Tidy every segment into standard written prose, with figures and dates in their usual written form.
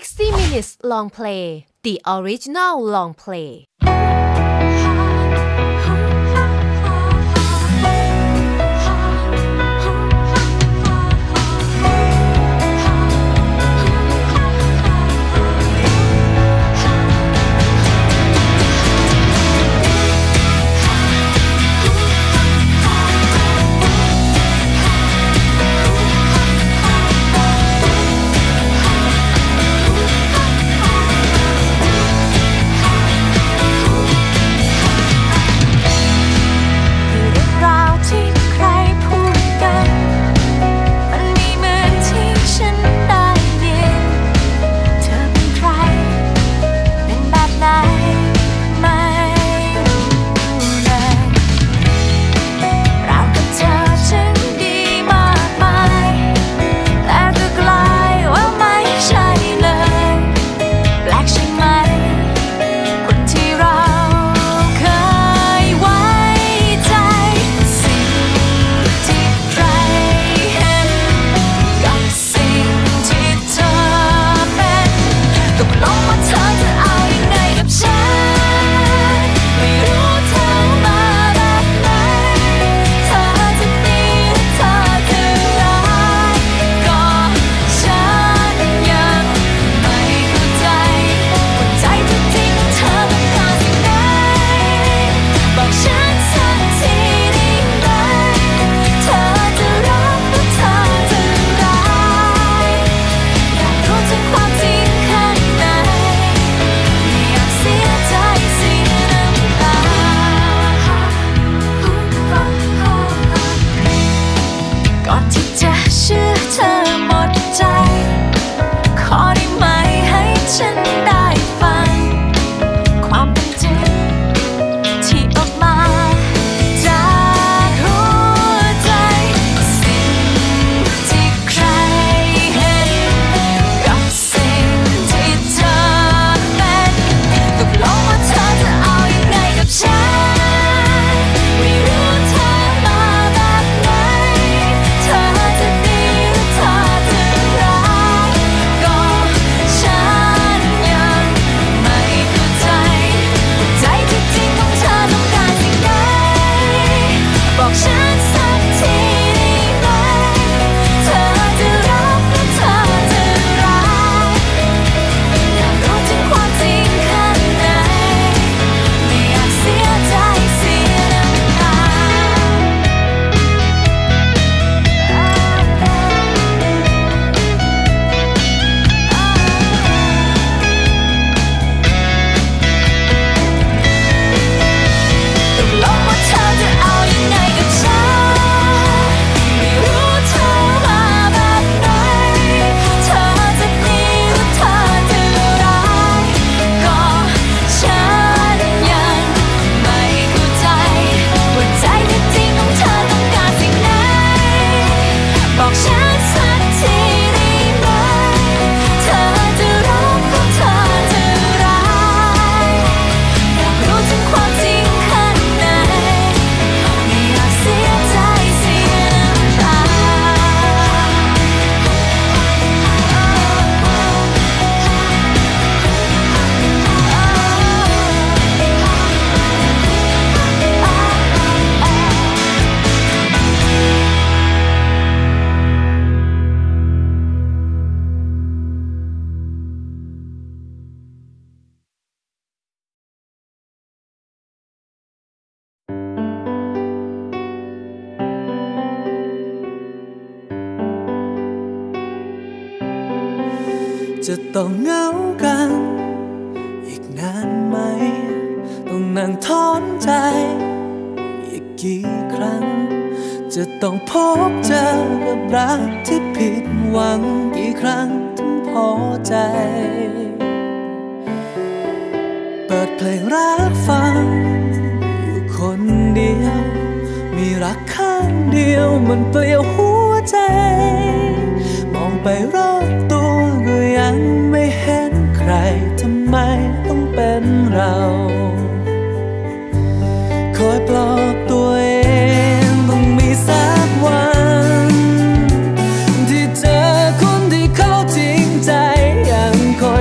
60 minutes long play the original long play จะต้องเหงากันอีกนานไหมต้องนั่งท้อนใจอีกกี่ครั้งจะต้องพบเจอกับรักที่ผิดหวังกี่ครั้งถึงพอใจเปิดเพลงรักฟังอยู่คนเดียวมีรักข้างเดียวมันเปลี่ยวหัวใจมองไปรอบตัวก็ยังไม่เห็นใครทำไมต้องเป็นเราคอยปลอบตัวเองต้องมีสักวันที่เจอคนที่เขาจริงใจยังคอย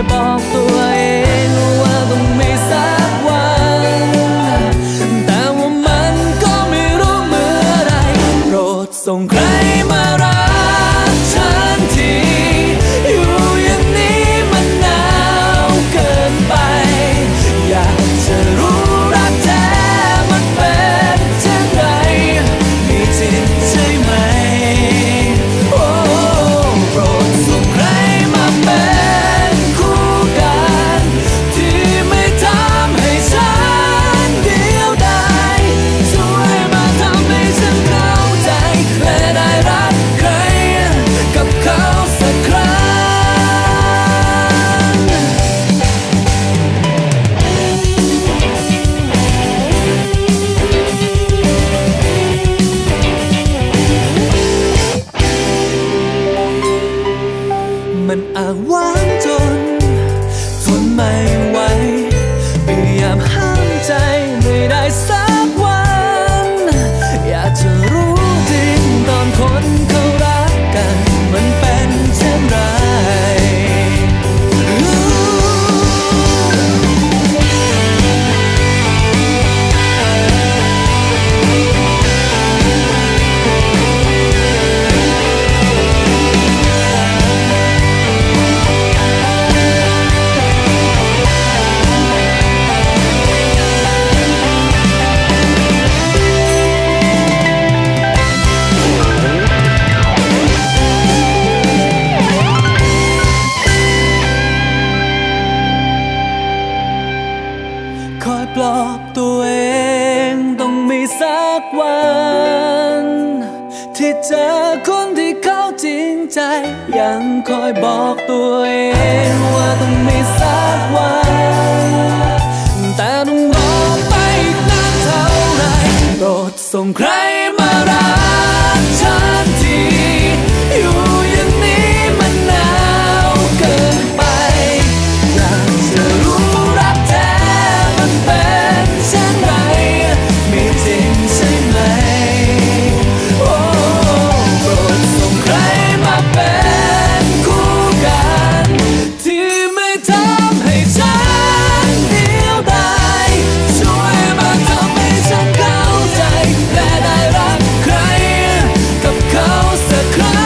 มันอ้างว้างจนทนไม่ไหวพยายามห้ามใจไม่ได้สักวันอยากจะรู้จริงตอนคนเขารักกันมันเป็นเช่นไรปลอบตัวเองต้องมีสักวันที่เจอคนที่เขาจริงใจยังคอยบอกตัวเองว่าต้องมีสักวันแต่ต้องรอไปอีกนานเท่าไรโปรดส่งใครมารักฉันทีอยู่อย่างนี้มันหนาวเกินไปอยากจะรู้รักแท้เป็นเช่นไรมีจริงใช่ไหมโอ้โปรดส่งใครมาเป็นคู่กันที่ไม่ทำให้ฉันเดียวดายช่วยมาทำให้ฉันเข้าใจและได้รักใครกับเขาสักครั้ง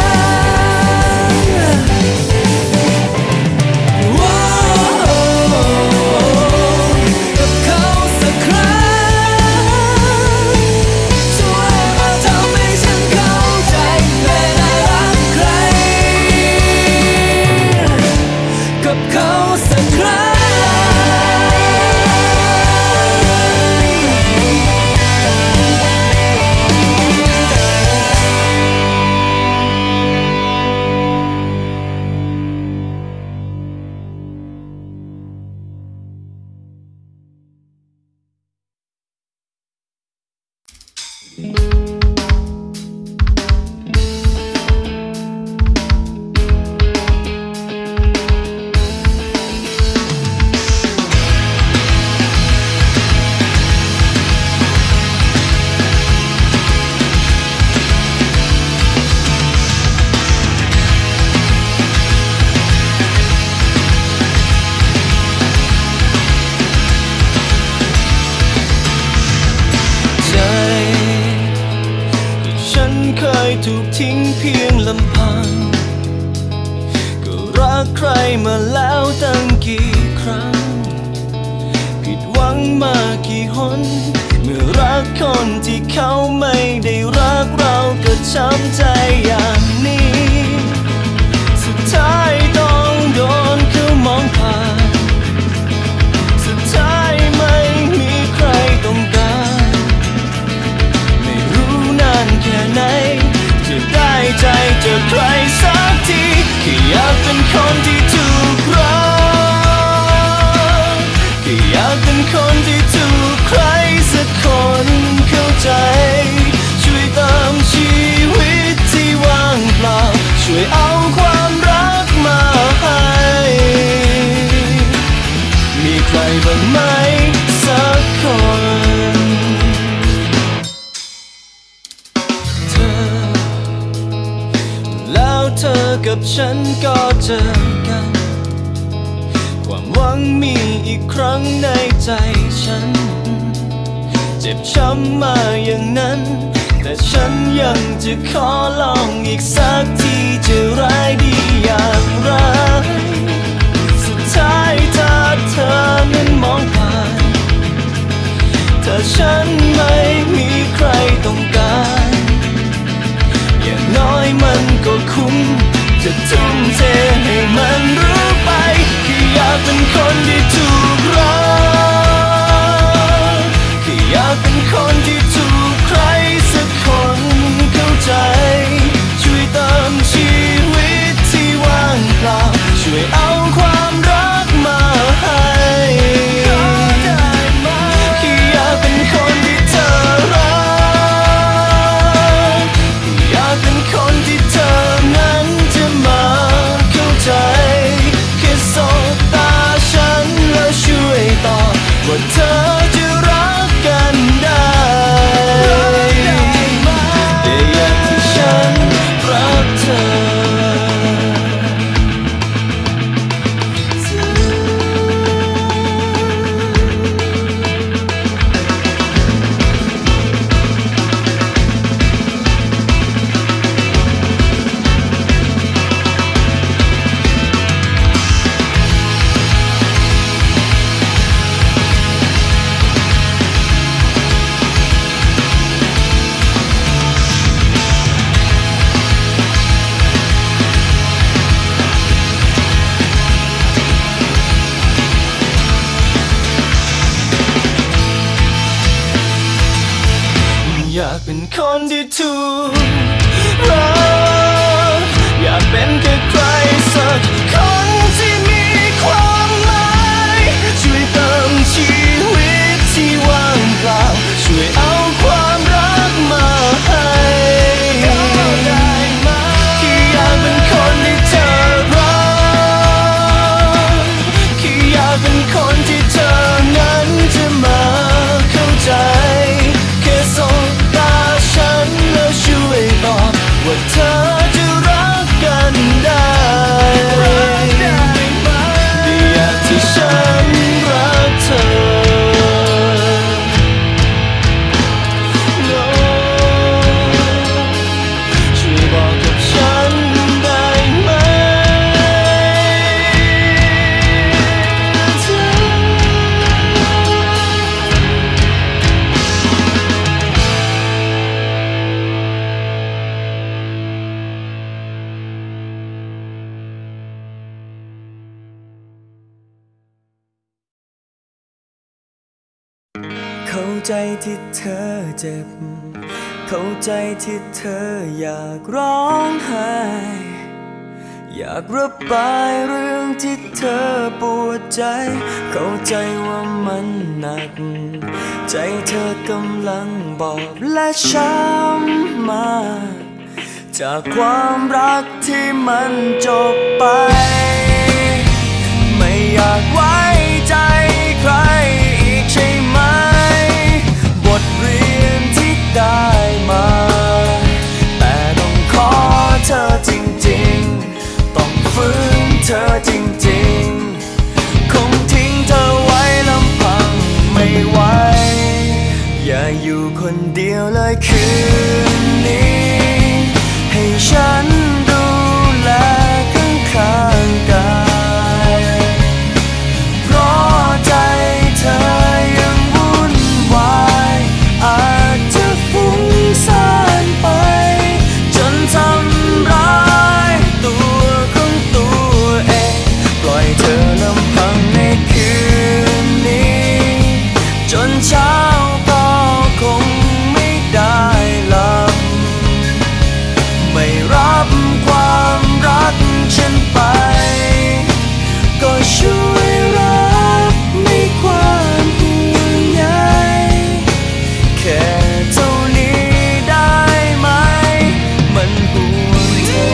ถูกทิ้งเพียงลำพังก็รักใครมาแล้วตั้งกี่ครั้งผิดหวังมากี่หนเมื่อรักคนที่เขาไม่ได้รักเราก็ช้ำใจอย่างนี้สุดท้ายต้องโดนเขามองผ่านสุดท้ายไม่มีใครต้องการไม่รู้นานแค่ไหนจะได้ใจเจอใครสักทีแค่อยากเป็นคนที่ถูกรักแค่อยากเป็นคนที่ถูกใครสักคนเข้าใจช่วยเติมชีวิตที่ว่างเปล่าช่วยเอาความรักมาให้มีใครบ้างไหมสักคนเธอกับฉันก็เจอกันความหวังมีอีกครั้งในใจฉันเจ็บช้ำมาอย่างนั้นแต่ฉันยังจะขอลองอีกสักทีจะร้ายดีอย่างไรสุดท้ายถ้าเธอนั้นมองผ่านถ้าฉันไม่มีใครต้องการอย่างน้อยมันก็คุ้มจะทุ่มเทให้มันรู้ไปแค่อยากเป็นคนที่ถูกรักแค่อยากเป็นคนที่ถูกใครสักคนเข้าใจช่วยเติมชีวิตคนที่ถูกรักอยากเป็นแค่ใครสักคนที่มีความหมายช่วยเติมชีวิตที่ว่างเปล่าช่วยเอาความรักมาให้แค่อยากเป็นคนที่เธอรักแค่อยากเป็นคนที่เธอนั้นจะมาเข้าใจแค่สบตาฉันแล้วช่วยบอกว่าเธอจะรักกันได้อยากที่ฉันรักเธอช่วยบอกกับฉันได้ไหมเข้าใจที่เธอเจ็บเข้าใจที่เธออยากร้องไห้อยากระบายเรื่องที่เธอปวดใจเข้าใจว่ามันหนักใจเธอกำลังบอบและช้ำมาจากความรักที่มันจบไปไม่อยากไว้ใจใครอีกใช่ไหมบทเรียนที่ได้มาแต่ต้องขอเธอจริงๆต้องฝืนเธอจริงๆคงทิ้งเธอไว้ลำพังไม่ไหวอย่าอยู่คนเดียวเลยคืนนี้ให้ฉันดูแลข้างๆกายเพราะใจเธอยังวุ่นวายอาจจะฟุ้งซ่านไปจนทำร้ายตัวของตัวเองปล่อยเธอลำพังในคืนนี้จนเช้าก็คงไม่ได้หลับไม่รับความรักฉันไปก็ช่วยรับในความห่วงใยแค่เท่านี้ได้ไหมมันห่วงเธอ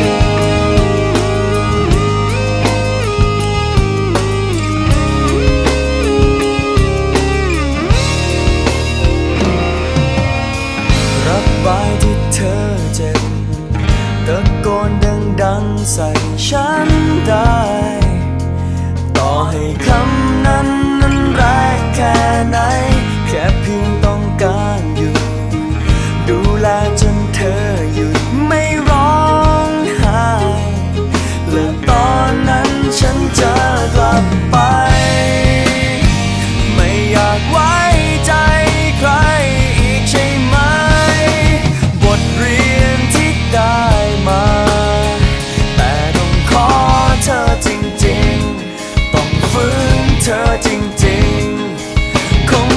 รับบายที่เธอเจ็บตะโกนดังๆใส่ฉันได้ต่อให้คำนั้นแรงแค่ไหนแค่เพียงต้องการอยู่ดูแลจนเธอหยุดไม่ร้องไห้และตอนนั้นฉันจะกลับไปไม่อยากไว้ใจใครอีกใช่ไหมบทเรียนที่ได้มาแต่ต้องขอเธอจริงๆต้องฝืนเธอจริงๆคง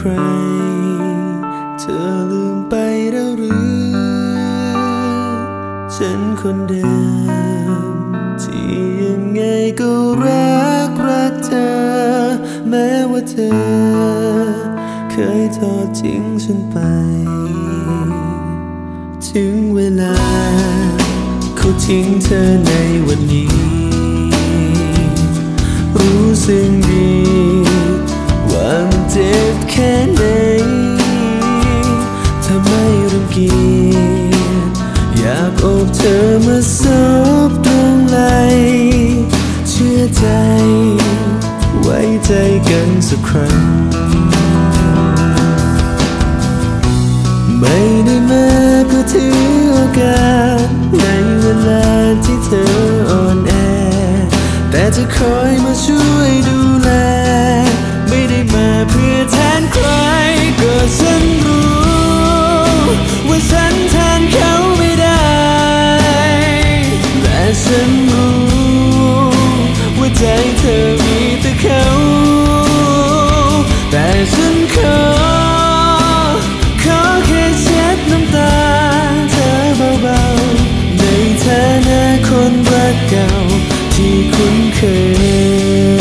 รเธอลืมไปแล้วหรือฉันคนเดิมที่ยังไงก็รักเธอแม้ว่าเธอเคยทอดทิ้งฉันไปถึงเวลาเขาทิ้งเธอในวันนี้รู้สึกดีว่ามันเจ็บแค่ไหนถ้าไม่รังเกียจอยากโอบเธอมาซบตรงไหล่เชื่อใจไว้ใจกันสักครั้งไม่ได้มาเพื่อถือโอกาสในเวลาที่เธออ่อนแอแต่จะคอยมาช่วยดูแลไม่ได้มาเพื่อแทนใครก็ฉันรู้ว่าฉันแทนเขาไม่ได้และฉันรู้ว่าใจเธอมีแต่เขาแต่ฉันขอแค่เช็ดน้ำตาเธอเบาๆในฐานะคนรักเก่าที่คุ้นเคย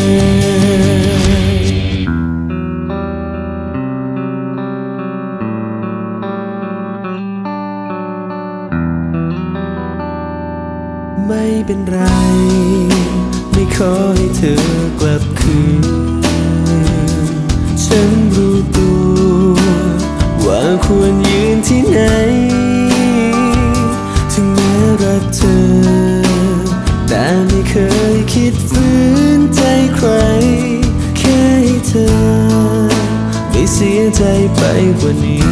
ไม่เป็นไรไม่ขอให้เธอกลับคืนฉันรู้ตัวว่าควรยืนที่ไหนถึงแม้รักเธอแต่ไม่เคยคิดฝืนใจใครแค่ให้เธอไม่เสียใจไปกว่านี้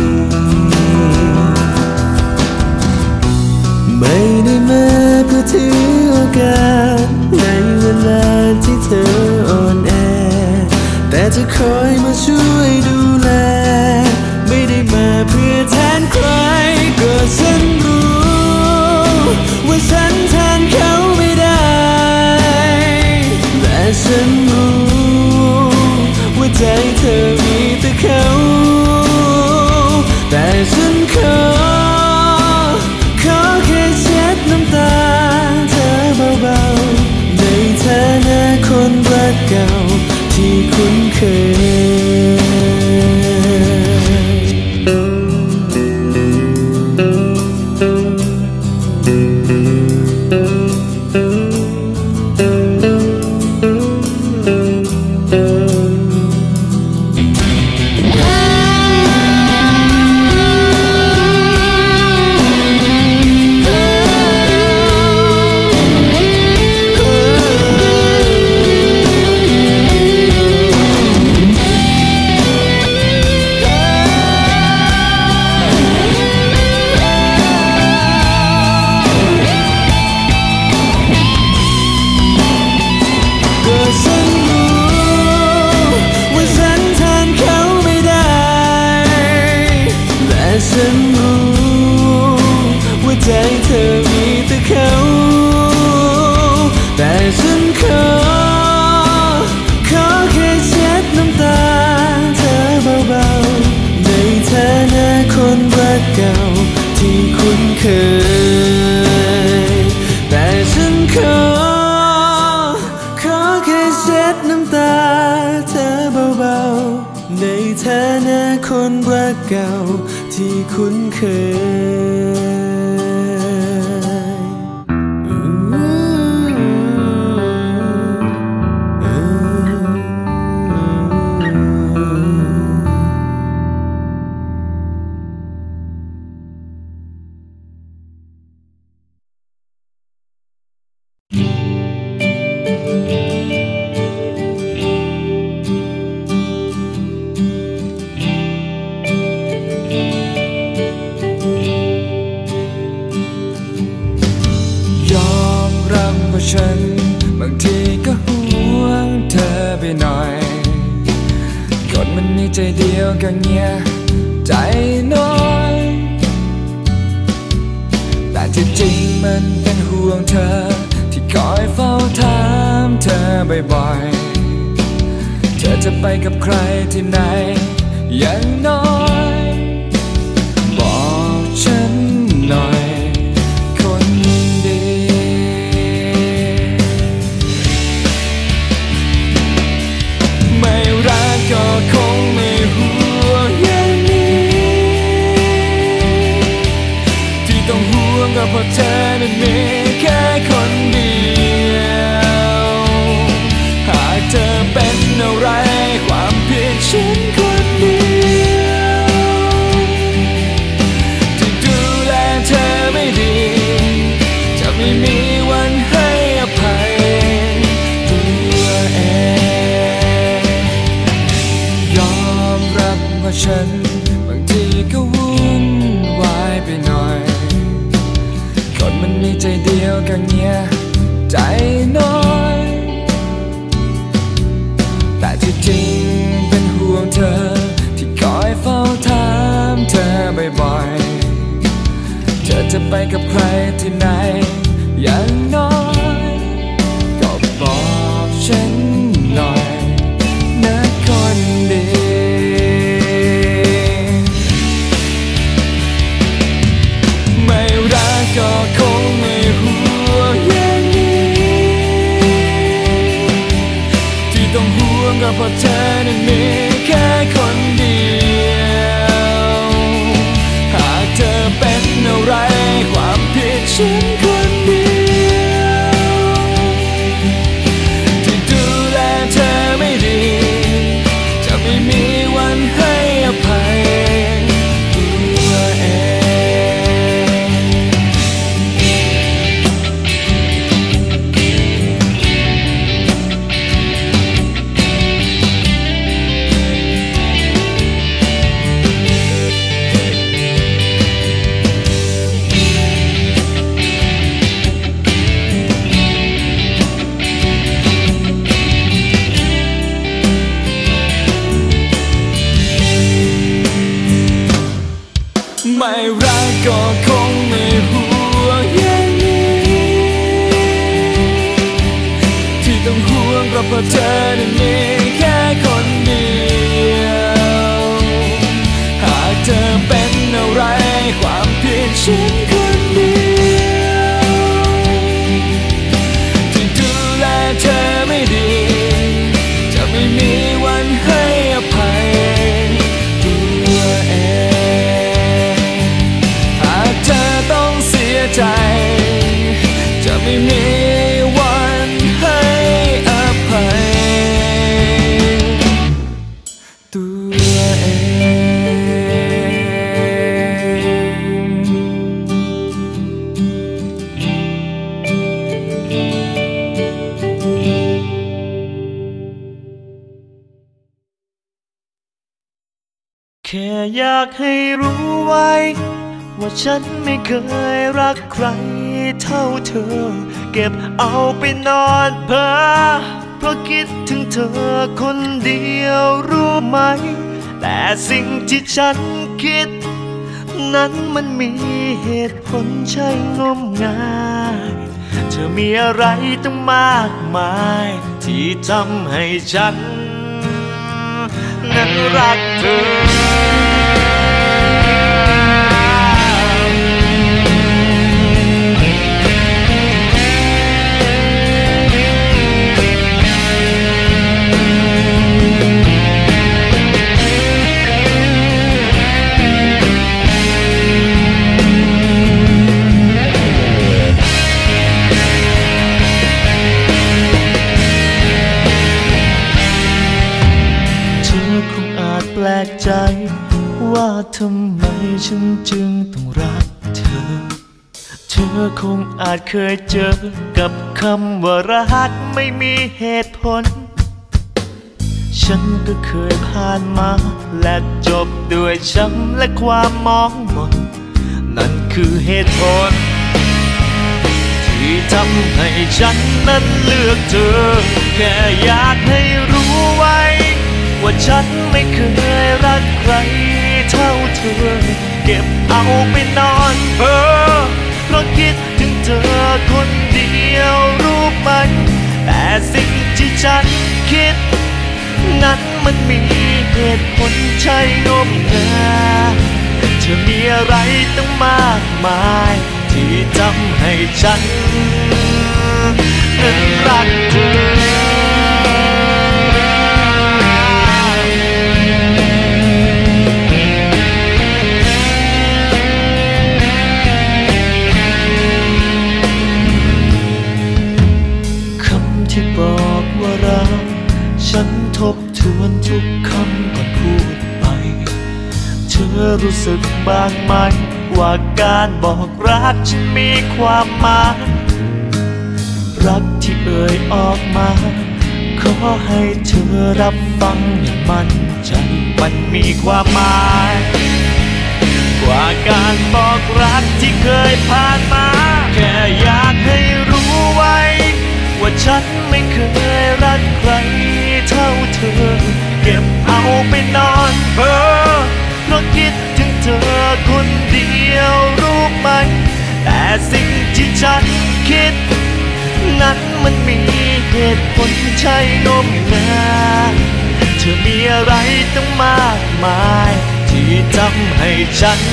ไม่ได้มาเพื่อถือโอกาสในเวลาที่เธออ่อนแอแต่จะคอยมาช่วยดูแลไม่ได้มาเพื่อแทนใครก็ฉันรู้ว่าฉันแทนเขาไม่ได้และฉันรู้ว่าใจเธอมีแต่เขาแต่ฉันขอแค่เช็ดน้ำตาเธอเบาๆในฐานะคนรักเก่าที่คุ้นเคยฉันรู้ว่าใจเธอมีแต่เขาแต่ฉันขอแค่เช็ดน้ำตาเธอเบาๆในฐานะคนรักเก่าที่คุ้นเคยแต่ฉันขอแค่เช็ดน้ำตาเธอเบาๆในฐานะคนรักเก่าที่คุ้นเคยฉันบางทีก็ห่วงเธอไปหน่อยคนมันมีใจเดียวกันเนี่ยใจน้อยแต่ที่จริงมันเป็นห่วงเธอที่คอยเฝ้าถามเธอบ่อยๆเธอจะไปกับใครที่ไหนอย่างน้อยบอกฉันหน่อยคนดีไม่รักก็คงไม่ห่วงอย่างนี้ที่ต้องห่วงก็เพราะเธอนั้นมีแค่คนเดียวหากเธอเป็นอะไรความผิดฉันคนเดียวที่ดูแลเธอไม่ดีจะไม่มีวันให้อภัยตัวเองยอมรับว่าฉันบางทีก็วุ่นวายไปหน่อยคนมันมีใจเดียวกันเนี่ยใจน้อยแต่ที่จริงเป็นห่วงเธอที่คอยเฝ้าถามเธอบ่อยๆเธอจะไปกับใครที่ไหนอย่างน้อยก็บอกฉันหน่อยนะคนดีไม่รักก็คงไม่ห่วงอย่างนี้ที่ต้องห่วงก็เพราะเธอนั้นมีแค่คนเดียวหากเธอเป็นอะไรความผิดฉันคนเดียวที่ดูแลเธอไม่ดีจะไม่มีวันให้อภัยตัวเองไม่รักก็คงไม่ห่วงอย่างนี้ที่ต้องห่วงก็เพราะเธอนั้นมีแค่คนเดียวหากเธอเป็นอะไรความผิดฉันคนเดียวที่ดูแลเธอไม่ดีจะไม่มีวันให้อภัยตัวเองหากเธอต้องเสียใจจะไม่มีวันให้อภัยตัวเองแค่อยากให้รู้ไว้ว่าฉันไม่เคยรักใครเท่าเธอเก็บเอาไปนอนเพ้อเพราะคิดถึงเธอคนเดียวรู้ไหมแต่สิ่งที่ฉันคิดนั้นมันมีเหตุผลใช่งมงายเธอมีอะไรตั้งมากมายที่ทำให้ฉันนั้นรักเธอแปลกใจว่าทำไมฉันจึงต้องรักเธอเธอคงอาจเคยเจอกับคำว่ารักไม่มีเหตุผลฉันก็เคยผ่านมาและจบด้วยช้ำและความมองมนนั่นคือเหตุผลที่ทำให้ฉันนั้นเลือกเธอแค่อยากให้รู้ไว้ว่าฉันไม่เคยรักใครเท่าเธอเก็บเอาไปนอนเพ้อเพราะคิดถึงเธอคนเดียวรู้ไหมแต่สิ่งที่ฉันคิดนั้นมันมีเหตุผลใช่งมงายเธอมีอะไรตั้งมากมายที่ทำให้ฉันนั้นรักเธอที่บอกว่าเราฉันทบทวนทุกคำก่อนพูดไปเธอรู้สึกบ้างไหมว่าการบอกรักฉันมีความหมายรักที่เอ่ยออกมาขอให้เธอรับฟังอย่างมั่นใจมันมีความหมายกว่าการบอกรักที่เคยผ่านมาแค่อยากให้รู้ไว้ว่าฉันไม่เคยรักใครเท่าเธอเก็บเอาไปนอนเพ้อเพราะคิดถึงเธอคนเดียวรู้ไหมแต่สิ่งที่ฉันคิดนั้นมันมีเหตุผลใช่งมงายเธอมีอะไรตั้งมากมายที่ทำให้ฉัน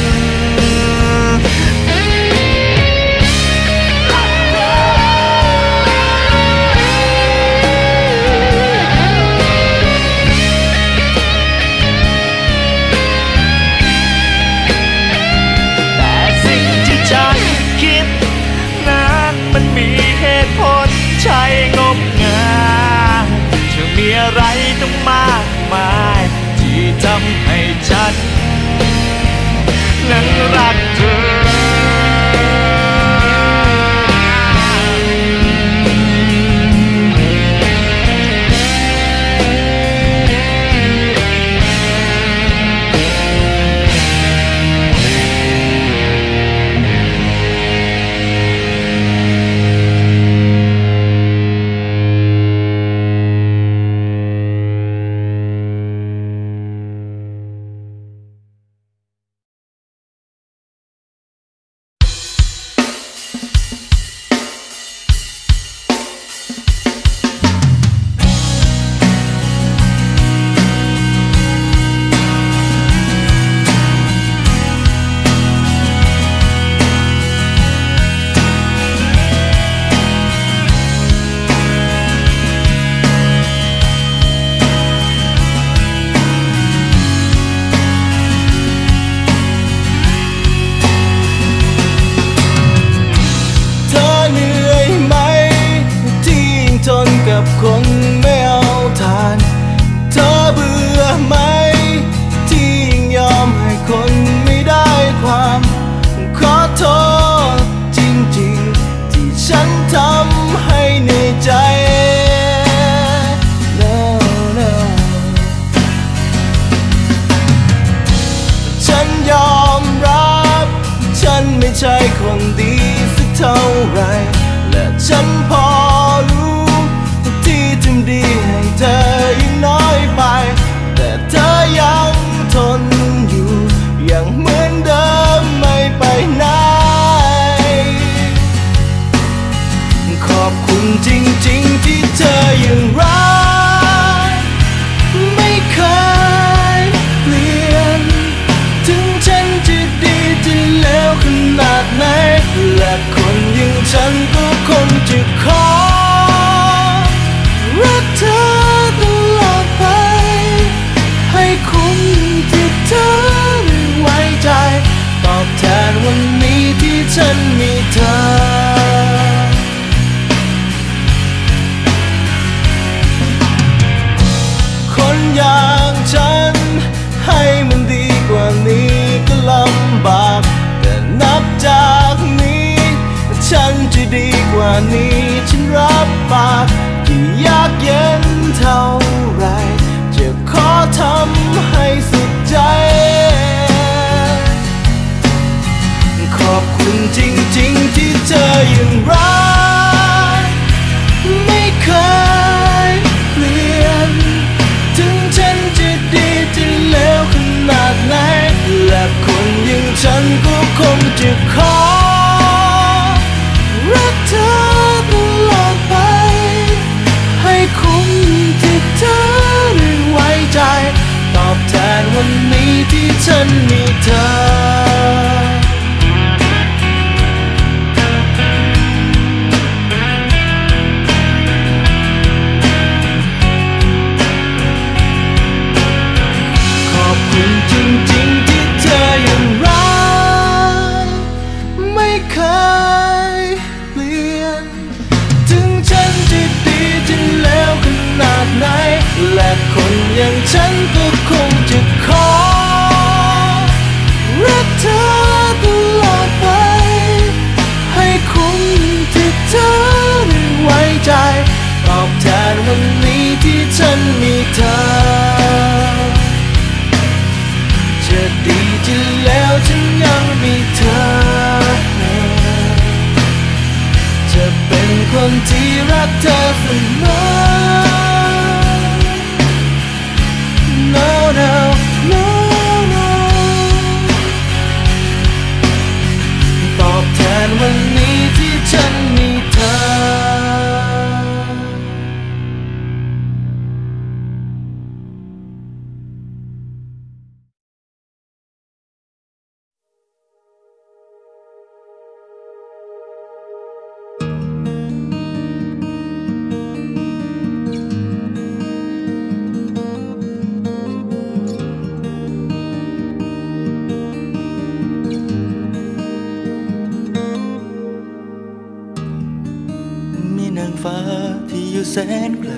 มันมีเหตุผลใช่งมงายเธอมีอะไรต้องมากมายที่ทำให้ฉันนั้นรักเธอคนไม่เอาทานเธอเบื่อไหมที่ยังยอมให้คนไม่ได้ความขอโทษจริงๆที่ฉันทำให้เหนื่อยใจ no, no. ฉันยอมรับฉันไม่ใช่คนดีสักเท่าไรและฉันพอรู้ดีให้เธอยังน้อยไปแต่เธอยังทนอยู่ยังเหมือนเดิมไม่ไปไหนขอบคุณจริงๆที่เธอยังรักไม่เคยเปลี่ยนถึงฉันจะดีจะเลวขนาดไหนและคนอย่างฉันก็คงจะขอรักเธอตลอดไปให้คุณที่เธอไว้ใจตอบแทนวันนี้ที่ฉันมีเธอคนอย่างฉันให้มันดีกว่านี้ก็ลำบากแต่นับจากนี้ฉันจะดีกว่านี้ฉันรับปากที่ยากเย็นเท่าไรจะขอทำให้สุดใจขอบคุณจริงๆที่เธอยังรักไม่เคยเปลี่ยนถึงฉันจะดีจะเลวขนาดไหนและคนอย่างฉันก็คงจะขอรักเธอตลอดไปให้คุณที่เธอได้นไกล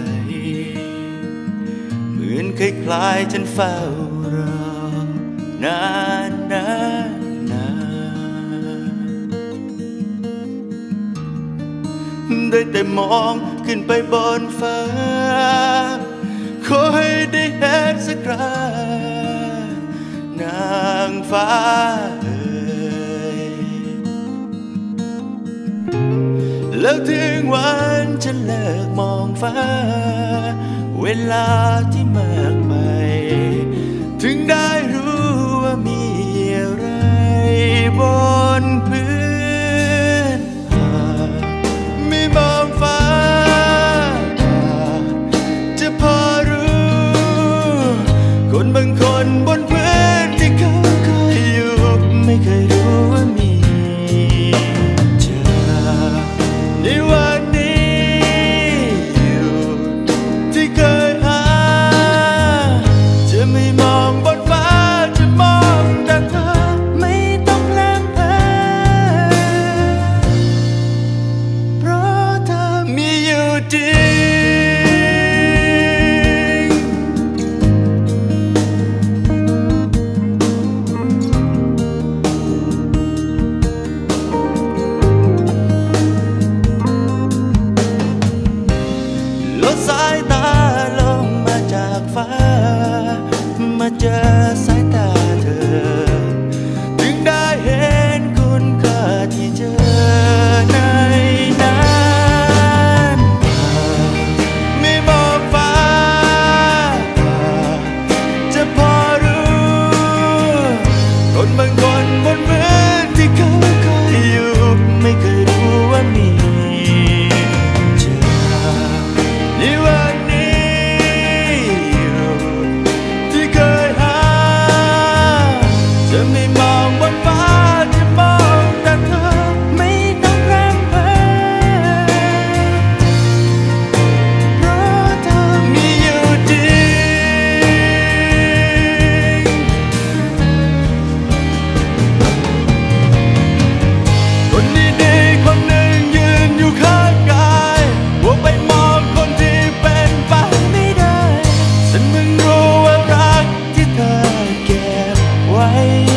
เหมือนคล้ายๆฉันเฝ้ารอนานได้แต่มองขึ้นไปบนฟ้าขอให้ได้เห็นสักครั้งนางฟ้าแล้วถึงวันฉันเลิกมองฟ้าเวลาที่มากไปถึงได้รู้ว่ามีอะไรบนพื้นไม่มองฟ้าจะพอรู้คนบางคนบนพื้นที่เขาเคยอยู่ไม่เคยรู้ว่ามีเธอในวันนี้อยู่ที่เคยหาจะไม่มองบนฟ้าจะมองแต่เธอไม่ต้องแลมเพลินเพราะเธอมีอยู่จริงลดสายตาลงมาจากฟ้ามาเจอสายตาเธอถึงได้เห็นคุณค่าที่เจอในนั้นไม่มองฟ้าจะพอรู้คนบางคนบนพื้นที่เขาเคยอยู่ไม่เคยรู้ว่ามีเธอในวันนี้อยู่ที่เคยหาจะไม่มองบนฟ้าจะมองแต่เธอไม่ต้องแรมเพลินเพราะเธอมีอยู่จริงคนดีๆคนหนึ่งยืนอยู่ข้างกายว่าไปมองคนที่เป็นไปไม่ได้ฉันเพิ่งรู้ว่ารักที่เธอเก็บไว้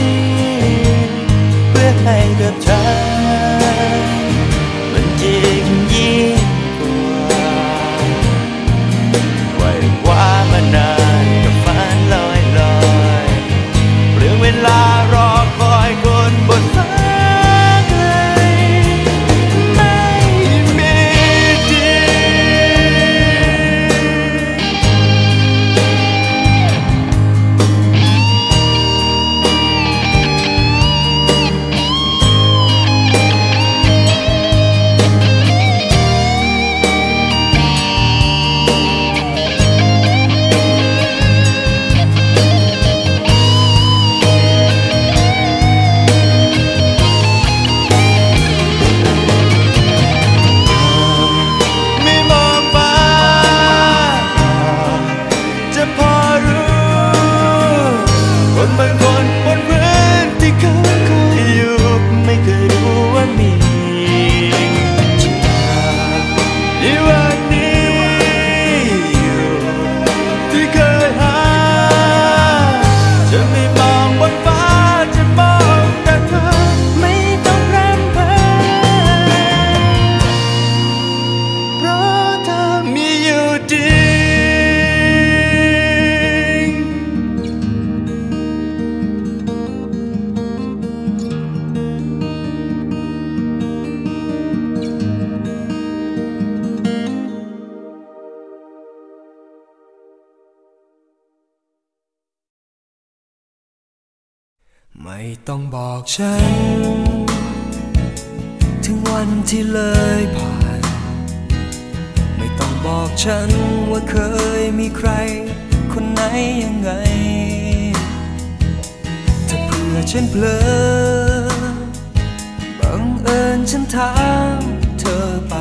เพื่อให้กับฉันมันจริงยิ่งกว่าไขว่คว้ามานานกับฝันลอยเรื่องเวลารอคอยคนบนฟ้าไกลไม่มีจริไม่มองฟ้าจะพอรู้คนบางคนบนพื้นที่เขาเคยอยู่ไม่เคยรู้ว่ามีเธอในวันนี้อยู่ที่เคยหาจะไม่มองบนฟ้าจะมองแต่เธอไม่ต้องแรมเพลินเพราะเธอมีอยู่จริงไม่ต้องบอกฉันถึงวันที่เลยผ่าน ไม่ต้องบอกฉันว่าเคยมีใครคนไหนยังไง ถ้าเผื่อฉันเผลอบังเอิญฉันถามเธอไป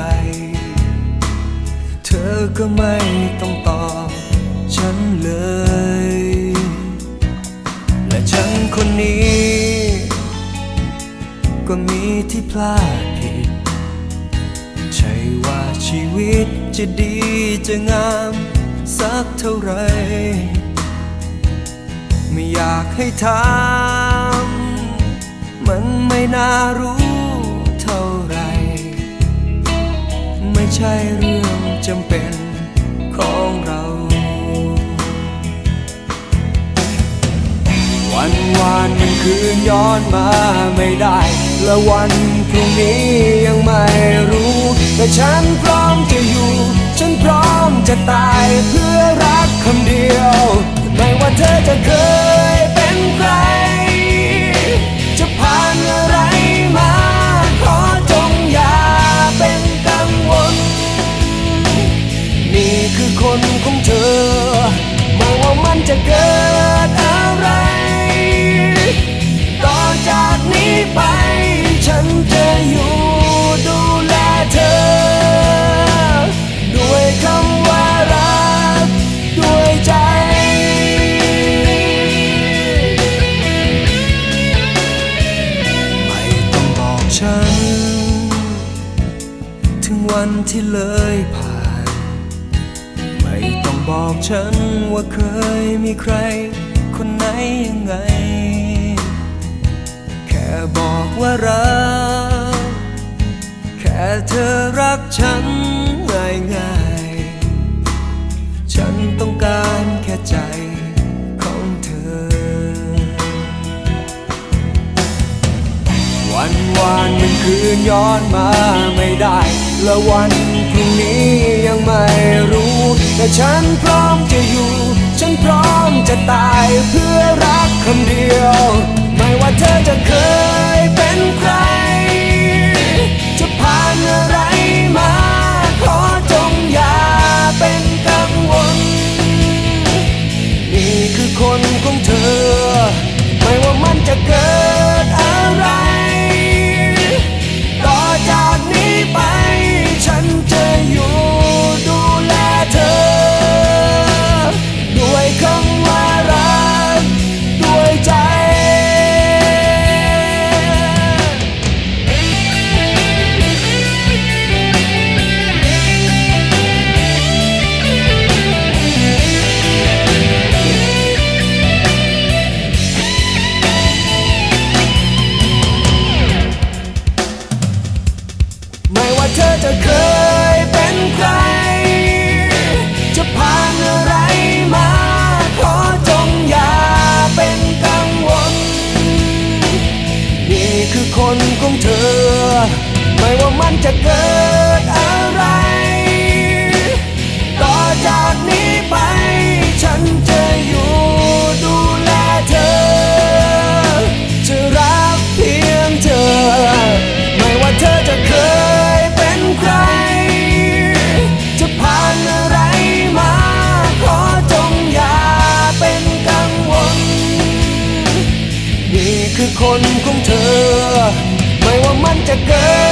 เธอก็ไม่ต้องตอบฉันเลย และฉันคนนี้ก็มีที่พลาดผิด ฉช่ว่าชีวิตจะดีจะงามสักเท่าไรไม่อยากให้ถามมันไม่น่ารู้เท่าไรไม่ใช่เรื่องจำเป็นของเราวันวานมันคืนย้อนมาไม่ได้และวันพรุ่งนี้ยังไม่รู้แต่ฉันพร้อมจะอยู่ฉันพร้อมจะตายเพื่อรักคำเดียวไม่ว่าเธอจะเคยเป็นใครจะผ่านอะไรมาขอจงอย่าเป็นกังวลนี่คือคนของเธอไม่ว่ามันจะเกิดอะไรต่อจากนี้ไปฉันจะอยู่ดูแลเธอด้วยคำว่ารักด้วยใจไม่ต้องบอกฉันถึงวันที่เลยผ่านไม่ต้องบอกฉันว่าเคยมีใครคนไหนยังไงแค่บอกว่ารักแค่เธอรักฉันง่ายๆฉันต้องการแค่ใจของเธอวันวานมันคืนย้อนมาไม่ได้และวันพรุ่งนี้ยังไม่รู้แต่ฉันพร้อมจะอยู่ฉันพร้อมจะตายเพื่อรักคำเดียวไม่ว่าเธอจะเคยเป็นใครจะผ่านอะไรมาขอจงอย่าเป็นกังวลนี่คือคนของเธอไม่ว่ามันจะเกิดอะไรต่อจากนี้ไปฉันจะอยู่ดูแลเธอด้วยคำว่ารักด้วยใจไม่ว่าเธอจะเคยเป็นใครจะผ่านอะไรมาขอจงอย่าเป็นกังวลนี่คือคนของเธอไม่ว่ามันจะเกิดอะไรต่อจากนี้ไปฉันจะอยู่ดูแลเธอจะรักเพียงเธอไม่ว่าเธอจะเคยเป็นใครจะผ่านอะไรมาขอจงอย่าเป็นกังวลนี่คือคนของเธอไม่ว่ามันจะเกิด